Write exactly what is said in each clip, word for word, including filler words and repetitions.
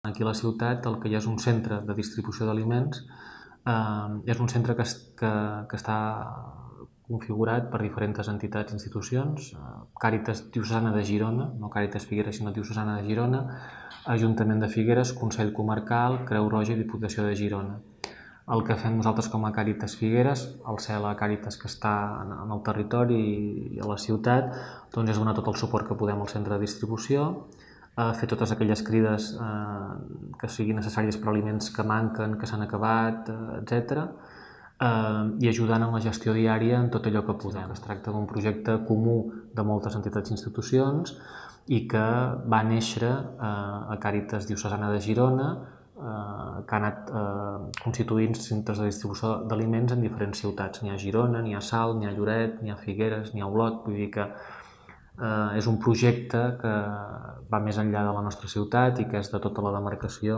Aquí a la ciutat el que hi ha és un centre de distribució d'aliments, eh, és un centre que, que, que està configurat per diferents entitats i institucions, Càritas Diocesana de Girona, no Càritas Figueres, sinó Diocesana de Girona, Ajuntament de Figueres, Consell Comarcal, Creu Roja i Diputació de Girona. El que fem nosaltres com a Càritas Figueres, al ser la Càritas que està en el territori i a la ciutat, doncs és donar tot el suport que podem al centre de distribució, fer totes aquelles crides eh, que siguin necessàries per aliments que manquen, que s'han acabat, etcètera, eh, i ajudant en la gestió diària en tot allò que podem. Es tracta d'un projecte comú de moltes entitats i institucions i que va néixer eh, a Càritas Diocesana de Girona, eh, que ha anat eh, constituint centres de distribució d'aliments en diferents ciutats. N'hi ha a Girona, n'hi ha a Salt, n'hi ha a Lloret, n'hi ha a Figueres, n'hi ha a Olot, vull dir que Uh, és un projecte que va més enllà de la nostra ciutat i que és de tota la demarcació,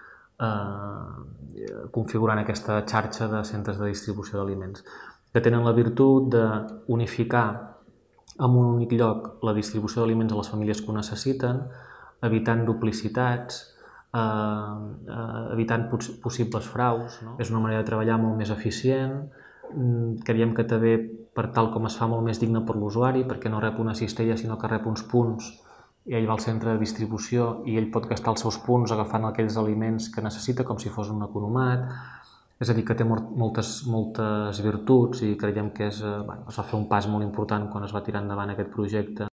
uh, configurant aquesta xarxa de centres de distribució d'aliments, que tenen la virtut d'unificar en un únic lloc la distribució d'aliments a les famílies que ho necessiten, evitant duplicitats, uh, uh, evitant poss possibles fraus. No? És una manera de treballar molt més eficient. Creiem que també, per tal com es fa, molt més digne per l'usuari, perquè no rep una cistella sinó que rep uns punts i ell va al centre de distribució i ell pot gastar els seus punts agafant aquells aliments que necessita com si fos un economat. És a dir, que té moltes, moltes virtuts i creiem que és, bueno, es va fer un pas molt important quan es va tirar endavant aquest projecte.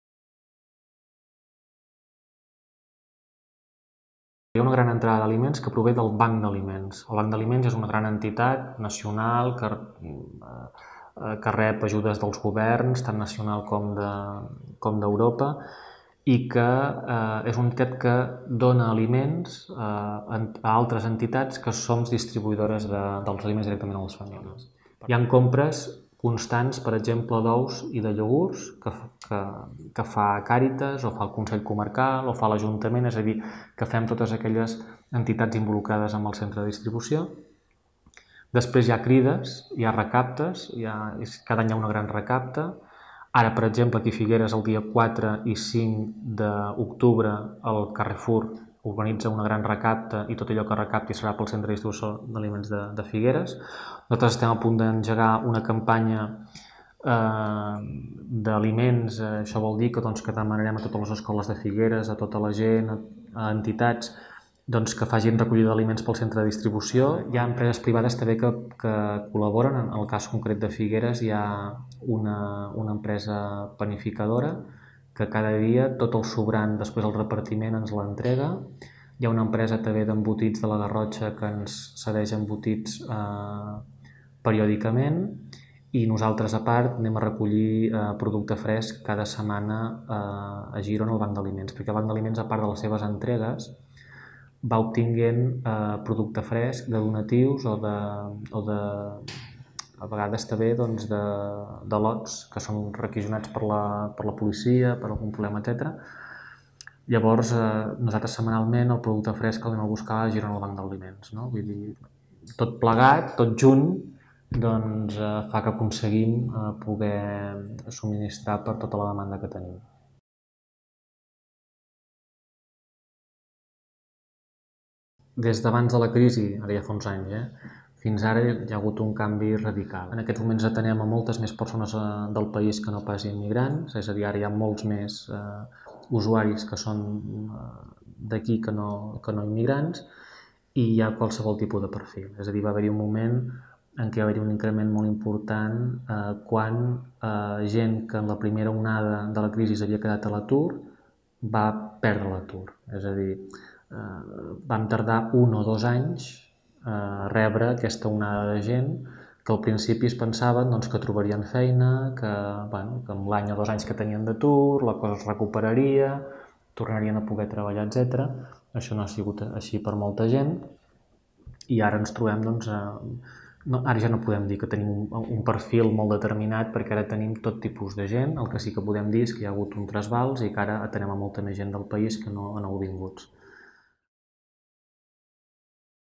Hi ha una gran entrada d'aliments que prové del Banc d'Aliments. El Banc d'Aliments és una gran entitat nacional que, que rep ajudes dels governs, tant nacional com d'Europa, i que eh, és una entitat que dona aliments eh, a altres entitats que som distribuïdores de, dels aliments directament a les famílies. Hi ha compres constants, per exemple, d'ous i de iogurts que, que, que fa Càritas o fa el Consell Comarcal o fa l'Ajuntament, és a dir, que fem totes aquelles entitats involucrades amb el centre de distribució. Després hi ha crides, hi ha recaptes, hi ha, cada any hi ha una gran recapta. Ara, per exemple, aquí a Figueres, el dia quatre i cinc d'octubre, el Carrefour organitza una gran recapta i tot allò que recapti serà pel centre de distribució d'aliments de, de Figueres. Nosaltres estem a punt d'engegar una campanya eh, d'aliments. Això vol dir que, doncs, que demanarem a totes les escoles de Figueres, a tota la gent, a, a entitats, doncs, que facin recollida d'aliments pel centre de distribució. Hi ha empreses privades també que, que col·laboren. En el cas concret de Figueres hi ha una, una empresa panificadora que cada dia tot el sobrant després del repartiment ens l'entrega. Hi ha una empresa també d'embotits de la Garrotxa que ens cedeix embotits eh, periòdicament i nosaltres, a part, anem a recollir eh, producte fresc cada setmana eh, a Girona al Banc d'Aliments, perquè el Banc d'Aliments, a part de les seves entregues, va obtinguent eh, producte fresc de donatius o de, o de a vegades també doncs, de, de lots que són requisonats per la, per la policia, per algun problema, etcètera. Llavors, eh, nosaltres setmanalment el producte fresc el anem a buscar a Girona al Banc d'Aliments. No? Vull dir, tot plegat, tot junt, doncs, eh, fa que aconseguim eh, poder subministrar per tota la demanda que tenim. Des d'abans de la crisi, ara ja fa uns anys, eh, fins ara hi ha hagut un canvi radical. En aquests moments atenem a moltes més persones del país que no pas immigrants, és a dir, ara hi ha molts més eh, usuaris que són eh, d'aquí que, no, que no immigrants i hi ha qualsevol tipus de perfil. És a dir, va haver-hi un moment en què va haver-hi un increment molt important eh, quan eh, gent que en la primera onada de la crisi havia quedat a l'atur va perdre l'atur. És a dir, eh, vam tardar un o dos anys a rebre aquesta onada de gent que al principi es pensaven doncs, que trobarien feina, que, bueno, que amb l'any o dos anys que tenien d'atur la cosa es recuperaria, tornarien a poder treballar, etcètera. Això no ha sigut així per molta gent i ara ens trobem, doncs, eh, no, ara ja no podem dir que tenim un, un perfil molt determinat perquè ara tenim tot tipus de gent. El que sí que podem dir és que hi ha hagut un trasbals i que ara atenem a molta més gent del país que no, no nouvinguts.